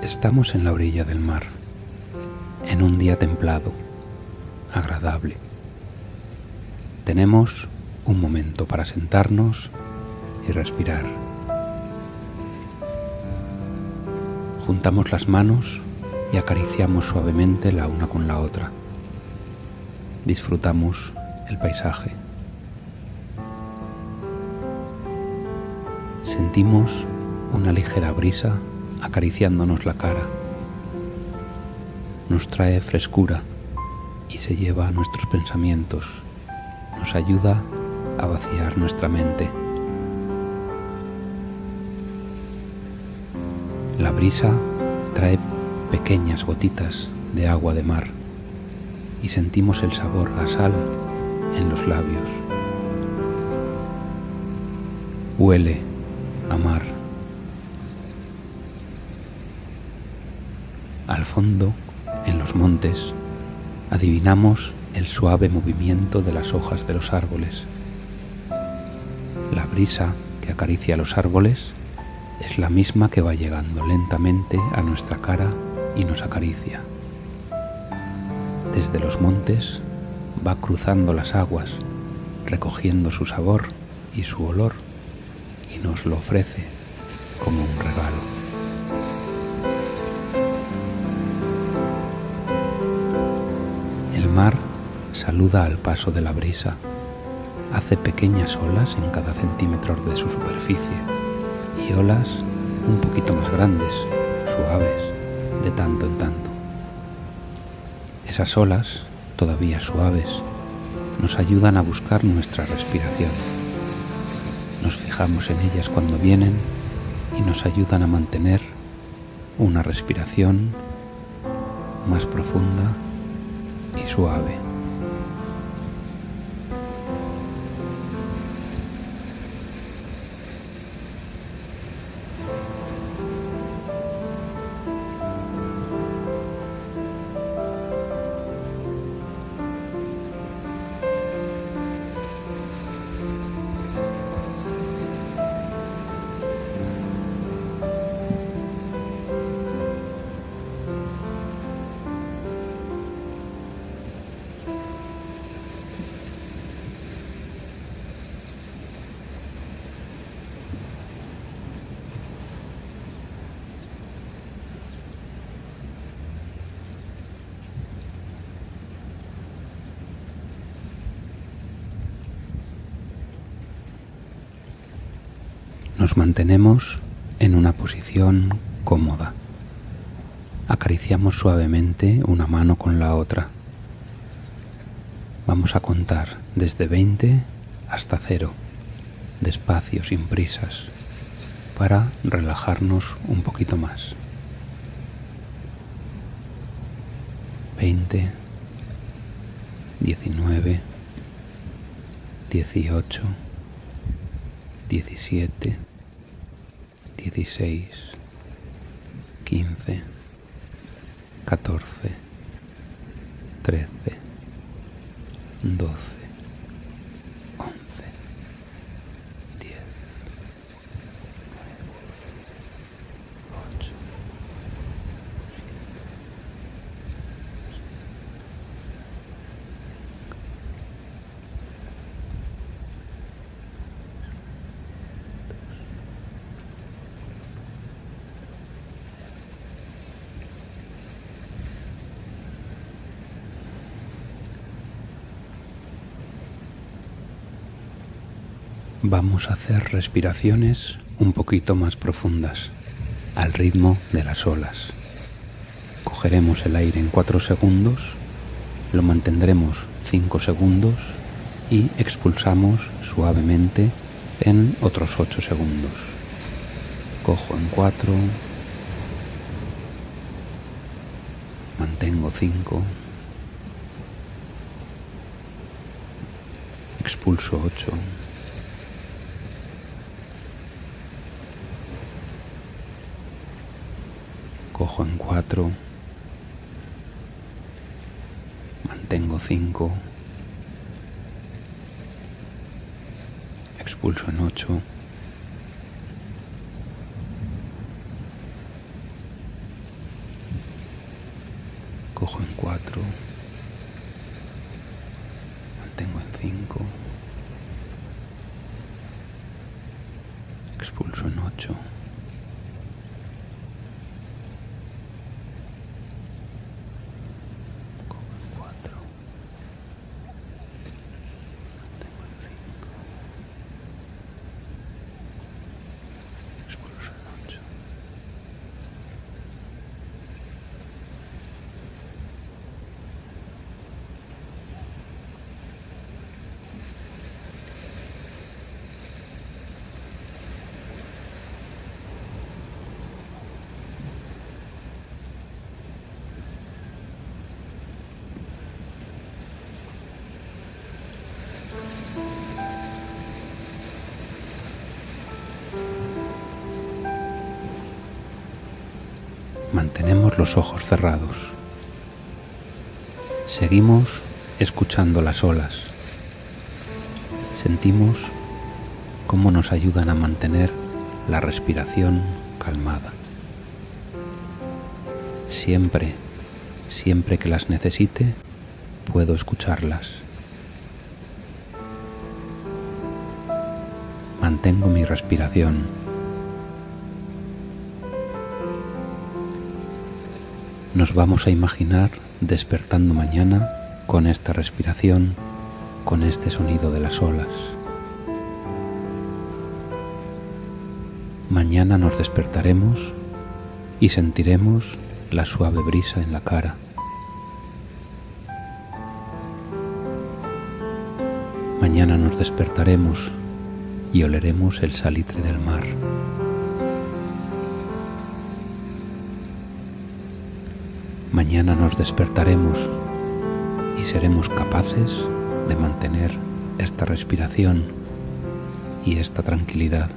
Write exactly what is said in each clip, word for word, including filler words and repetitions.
Estamos en la orilla del mar, en un día templado, agradable. Tenemos un momento para sentarnos y respirar. Juntamos las manos y acariciamos suavemente la una con la otra. Disfrutamos el paisaje. Sentimos una ligera brisa acariciándonos la cara. Nos trae frescura y se lleva a nuestros pensamientos. Nos ayuda a vaciar nuestra mente. La brisa trae pequeñas gotitas de agua de mar y sentimos el sabor a sal en los labios. Huele a mar. Al fondo, en los montes, adivinamos el suave movimiento de las hojas de los árboles. La brisa que acaricia los árboles es la misma que va llegando lentamente a nuestra cara y nos acaricia. Desde los montes va cruzando las aguas, recogiendo su sabor y su olor, y nos lo ofrece como un regalo. El mar saluda al paso de la brisa, hace pequeñas olas en cada centímetro de su superficie y olas un poquito más grandes, suaves, de tanto en tanto. Esas olas, todavía suaves, nos ayudan a buscar nuestra respiración. Nos fijamos en ellas cuando vienen y nos ayudan a mantener una respiración más profunda y suave. Nos mantenemos en una posición cómoda. Acariciamos suavemente una mano con la otra. Vamos a contar desde veinte hasta cero, despacio, sin prisas, para relajarnos un poquito más. veinte, diecinueve, dieciocho, diecisiete, dieciséis, quince, catorce, trece, doce, once, diez, ocho, vamos a hacer respiraciones un poquito más profundas, al ritmo de las olas. Cogeremos el aire en cuatro segundos, lo mantendremos cinco segundos y expulsamos suavemente en otros ocho segundos. Cojo en cuatro, mantengo cinco, expulso ocho, cojo en cuatro, mantengo cinco, expulso en ocho, Cojo en cuatro, mantengo en cinco, expulso en ocho, cojo en cuatro, mantengo en cinco, expulso en ocho. Mantenemos los ojos cerrados. Seguimos escuchando las olas. Sentimos cómo nos ayudan a mantener la respiración calmada. Siempre, siempre que las necesite, puedo escucharlas. Mantengo mi respiración. Nos vamos a imaginar despertando mañana con esta respiración, con este sonido de las olas. Mañana nos despertaremos y sentiremos la suave brisa en la cara. Mañana nos despertaremos y oleremos el salitre del mar. Mañana nos despertaremos y seremos capaces de mantener esta respiración y esta tranquilidad.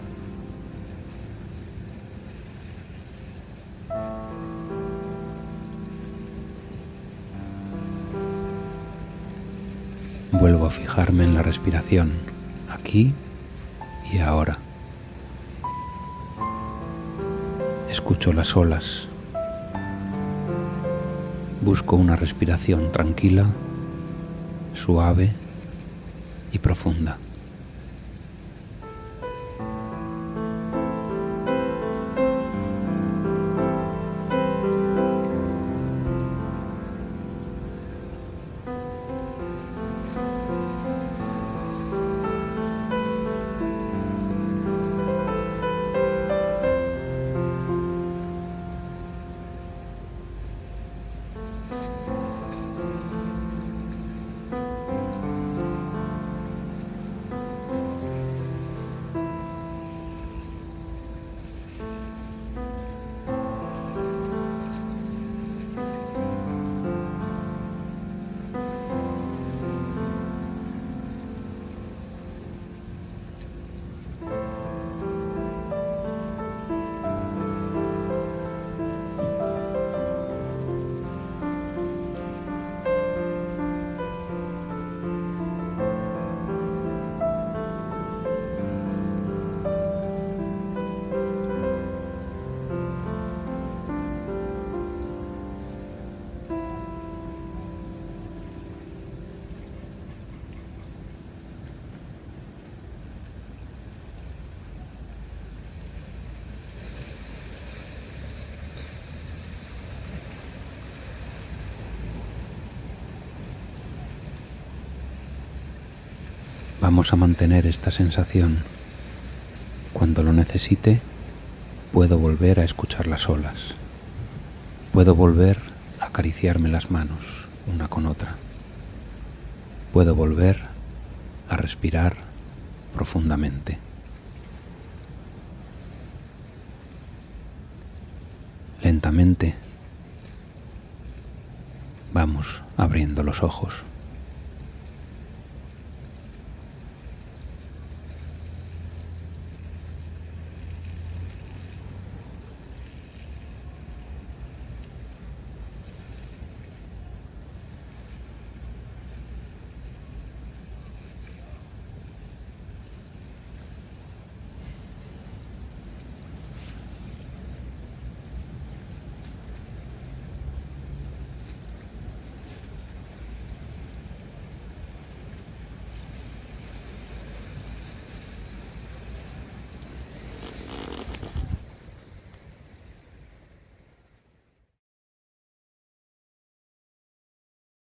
Vuelvo a fijarme en la respiración, aquí y ahora. Escucho las olas. Busco una respiración tranquila, suave y profunda. Vamos a mantener esta sensación. Cuando lo necesite, puedo volver a escuchar las olas. Puedo volver a acariciarme las manos una con otra. Puedo volver a respirar profundamente. Lentamente vamos abriendo los ojos.